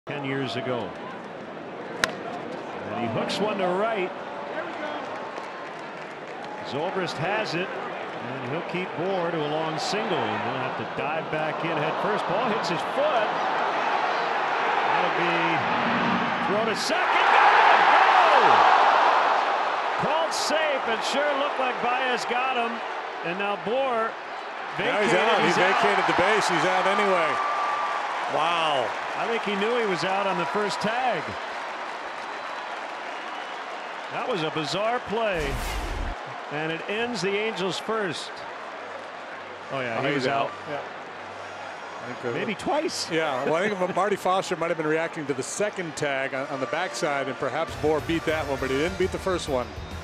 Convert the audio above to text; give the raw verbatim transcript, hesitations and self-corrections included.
ten years ago. And he hooks one to right. Zobrist has it, and he'll keep Bour to a long single, and he'll have to dive back in head first. Ball hits his foot. That'll be throw to second. No! Called safe, and sure looked like Baez got him. And now Bour vacated. Now he's out. He he's vacated out. the base. He's out anyway. Wow. I think he knew he was out on the first tag. That was a bizarre play. And it ends the Angels first. Oh, yeah, oh, he was out. out. Yeah. I think, uh, Maybe twice. Yeah, well, I think Marty Foster might have been reacting to the second tag on, on the backside, and perhaps Bour beat that one, but he didn't beat the first one.